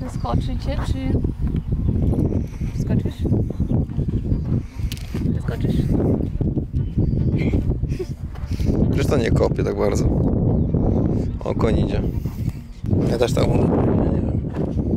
Zeskoczycie, czy... Skoczysz? Zeskoczysz? Przecież to nie kopie tak bardzo. O, koń idzie. Ja też tak mówię. Ja nie wiem.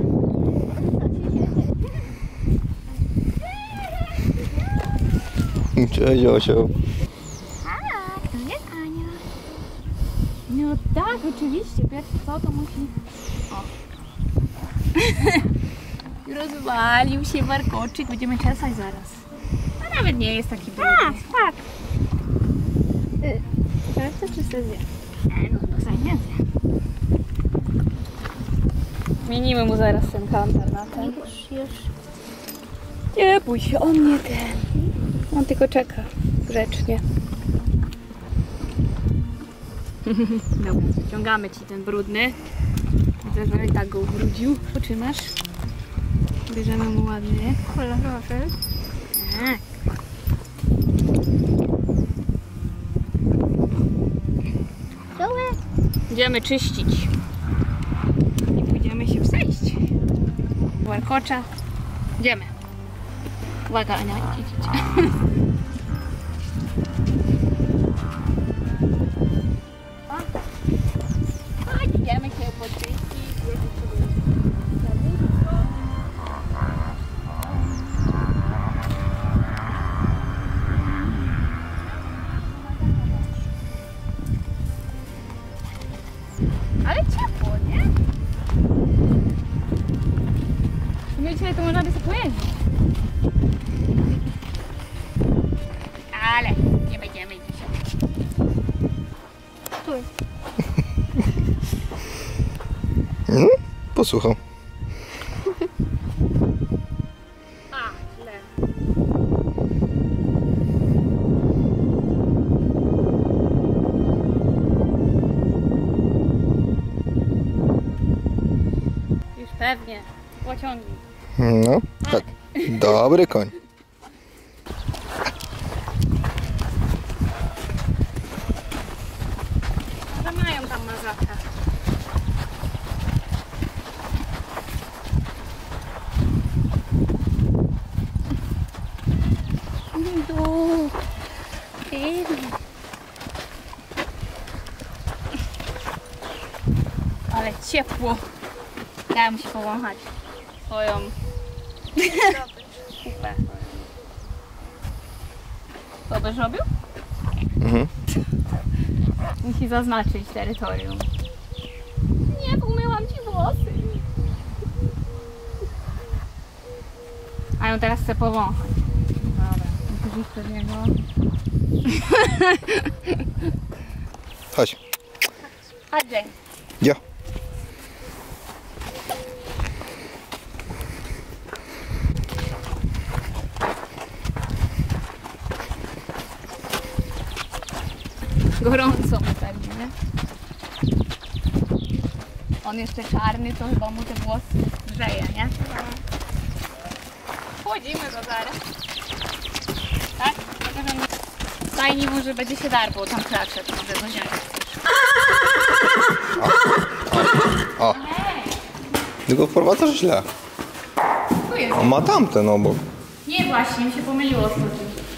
Cześć, osioł. Tak, to jest Ania. No tak, oczywiście. Pierwsze co, to musi... O. Rozwalił się warkoczyk. Będziemy czesać zaraz. A nawet nie jest taki brudny. Tak. Teraz to czyste zje. No to zajmie. Zmienimy mu zaraz ten kantar na ten. Już. Nie bój się, on nie ten. On tylko czeka grzecznie. Dobra, wyciągamy ci ten brudny. Widzę, że i tak go ubrudził. Potrzymasz? Bierzemy mu ładny kolorowy. Tak. Idziemy czyścić. I pójdziemy się wsejść. Warkocza. Idziemy. Uwaga, Ania, idź. Idziemy się poczyścić. Ale ciepło, nie? My dzisiaj to można by sobie pojeździć. Ale nie będziemy dzisiaj. Stój. Posłuchał. A, źle. Już pewnie. Pociągnij. No, tak. Dobry koń. Może mają tam mazaka. Ale ciepło. Dałem się powąchać swoją kupę. Co byś robił? Musi zaznaczyć terytorium. Nie, umyłam ci włosy. A ją teraz chcę powąchać. Dobra, musisz iść przed niego. Chodź. Chodź, Jane. Ja. Gorąco mu pewnie, nie? On jeszcze czarny, to chyba mu te włosy grzeje, nie? Wchodzimy go zaraz. Tak? Fajnie może będzie się darło, tam klacze, to może do ziemi. O. Tylko wprowadzasz źle. Tu jest. On ma tamten obok. Nie, właśnie, mi się pomyliło z tym.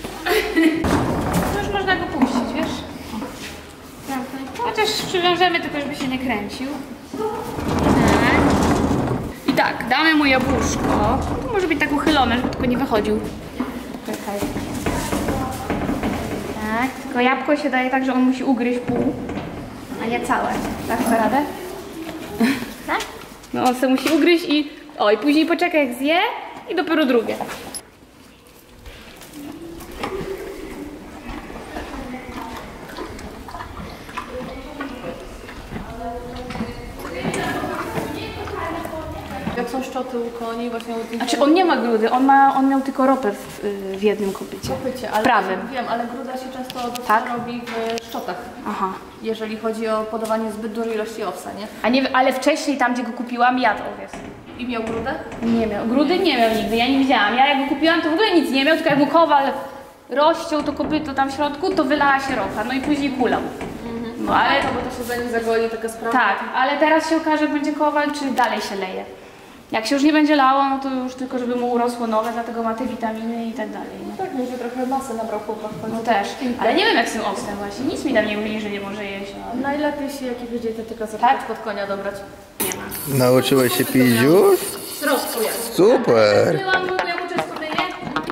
Już można go puścić, wiesz? Chociaż przywiążemy tylko, żeby się nie kręcił. Tak. I tak, damy mu jabłuszko. To może być tak uchylone, żeby tylko nie wychodził. Czekaj. Tak, tylko jabłko się daje tak, że on musi ugryźć pół, a nie całe. Tak, co radę? Tak? No on sobie musi ugryźć i... O, i później poczeka jak zje i dopiero drugie. Jak są szczoty u koni, właśnie u tych... Znaczy on nie ma grudy, on miał tylko ropę w jednym kopycie. Kopycie, ale prawym. Wiem, ale gruda się często Tak? robi w szczotach. Aha. Jeżeli chodzi o podawanie zbyt dużej ilości owsa, nie? A nie, ale wcześniej tam, gdzie go kupiłam, jadł owiec. I miał grudę? Nie miał. Grudy nie miał nigdy, ja nie widziałam. Ja jak go kupiłam, to w ogóle nic nie miał, tylko jak mu kowal rozciął to kopyto tam w środku, to wylała się ropa, no i później kulał. No ale... To bo to się za nim zagoi taka sprawa. Tak, ale teraz się okaże, będzie kowal, czy dalej się leje. Jak się już nie będzie lało, no to już tylko żeby mu urosło nowe, dlatego ma te witaminy i tak dalej. No. Tak, może trochę masy nabrał chłopak. No też, ale nie wiem jak z tym octem właśnie, nic mi tam nie mówi, że nie może jeść. No. Najlepiej się jakiegoś dietetyka zapytać pod konia dobrać. Nie ma. Nauczyłeś się pić już? Rozkuję. Super! Byłam, ja mu często myję.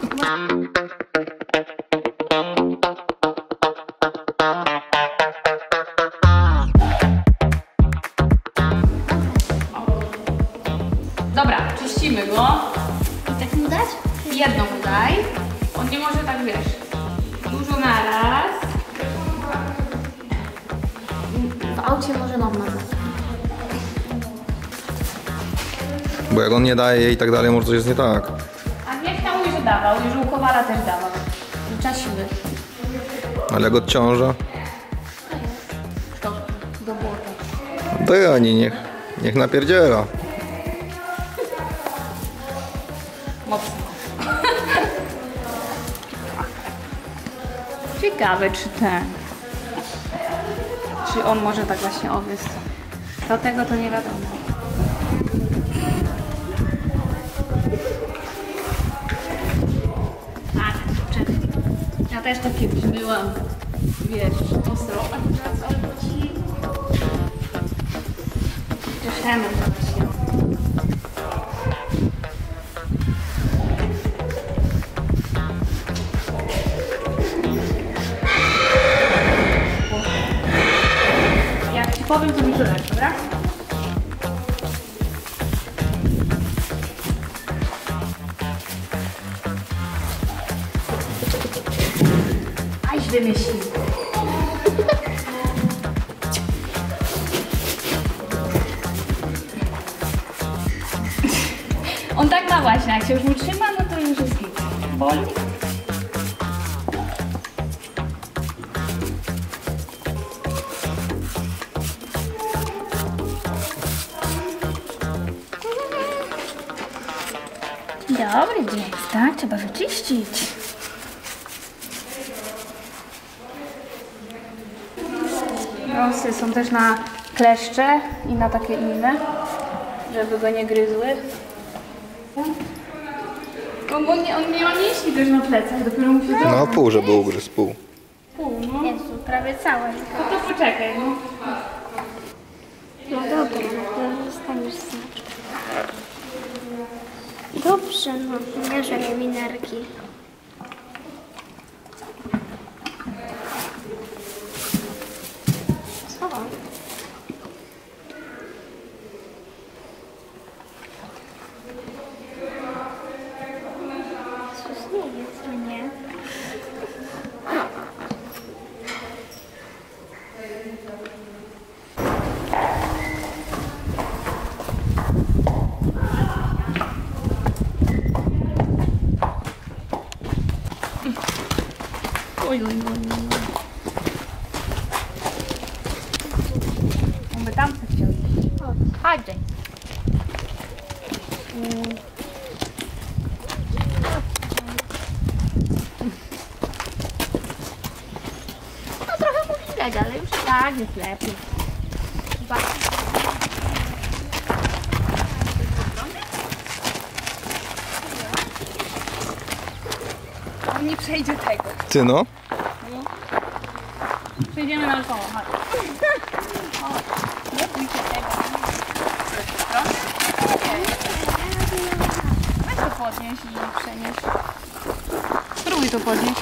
Dobra, czyścimy go. Tak mu dać? Jedną daj. On nie może tak, wiesz, dużo naraz. W aucie może mama dać. Bo jak on nie daje jej i tak dalej, może coś jest nie tak. A niech tam mówi, że dawał i że u Kowala też dawał. Czasiły. Ale jak odciąża, To do błota. to ja niech napierdziela. Mocno. Ciekawe, czy on może tak właśnie owiec. Do tego to nie wiadomo. Czekaj. Ja też tak kiedyś byłam. Wiesz, ostro. A teraz albo ci... Cieszemy właśnie. Jak ci powiem, to mi dodasz, dobra? Aś wymyślił. On tak ma właśnie, jak się już utrzyma, no to już jest git. Boli? Dobry dzień, tak? Trzeba wyczyścić. Rosy są też na kleszcze i na takie inne, żeby go nie gryzły. On nie ma mięśni też na plecach, dopiero mu się No pół, żeby ugryzł, pół. pół, no. Jezu, prawie całe. No to poczekaj, no. No dobra, to zostaniesz sam. Dobrze, no. Nie żałuję minerki. Co? Coś nie jest, no nie? Oj, oj, oj, oj. On by tam chciał iść. Chodź, Jane. No trochę mu widać, ale już tak jest lepiej. On nie przejdzie tego. Ty no? Przejdziemy naokoło, chodź. Chodź. Nie bój się tego. Weź to podnieś i przenieś. Spróbuj to podnieść.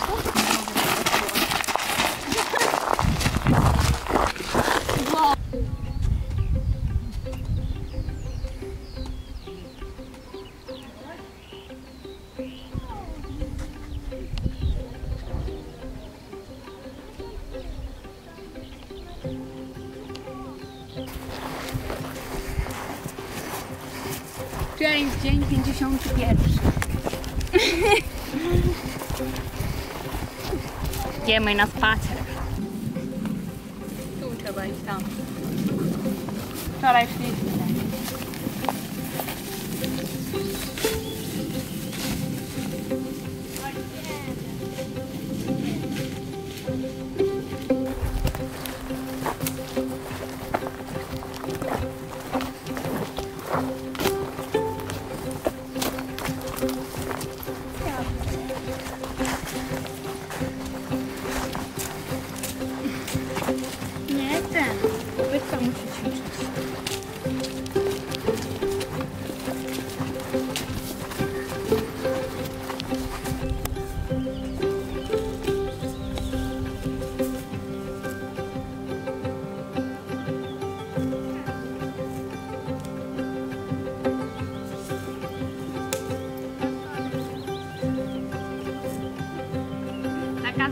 Cześć, dzień 51. Idziemy na spacer. Tu trzeba iść tam. Wczoraj szliśmy.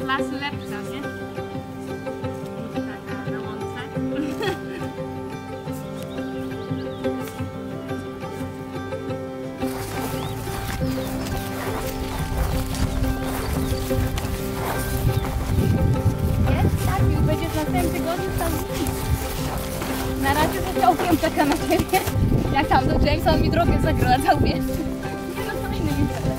z lasu lepsza, nie? Taka na łące. Jest tak, już będziesz w następnym tygodniu tam nic. Na razie to całkiem czeka na ciebie. Jak tam do Jamesa, on mi drogę zagradzał, wiesz? Nie no, fajny internet.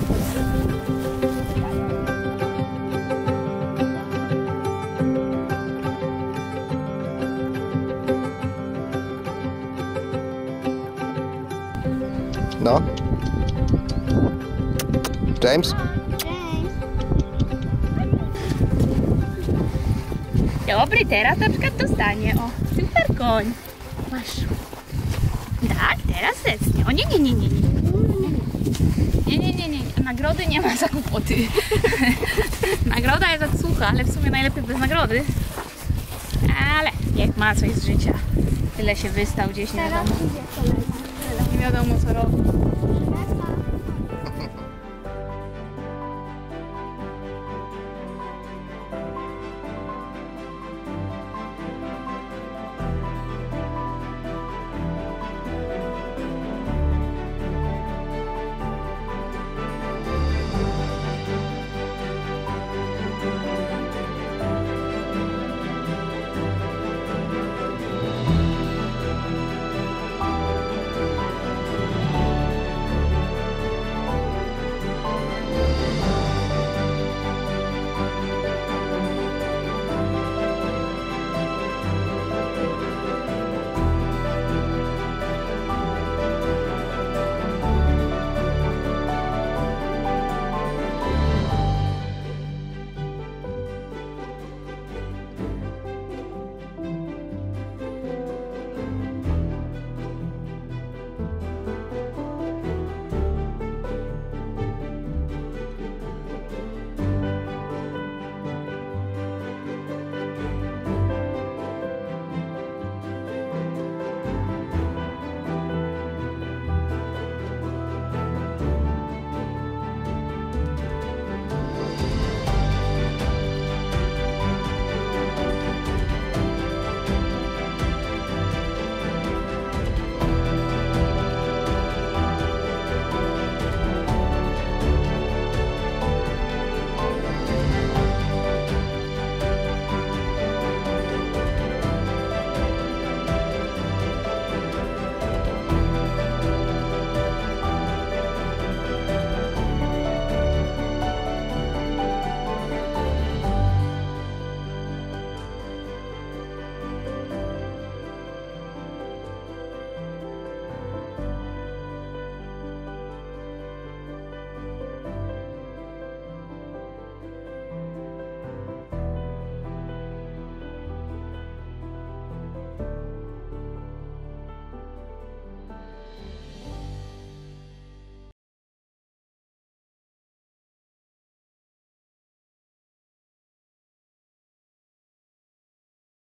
No. James? Dobry, teraz na przykład dostanie. O, super koń. Masz. Tak, teraz zacnie. O nie, nie, nie, nie, nie. Nie, nie, nie, nie. Nagrody nie ma za kłopoty. Nagroda jest od słucha, ale w sumie najlepiej bez nagrody. Ale niech ma coś z życia. Tyle się wystał gdzieś, nie wiadomo. Nie wiadomo co robi.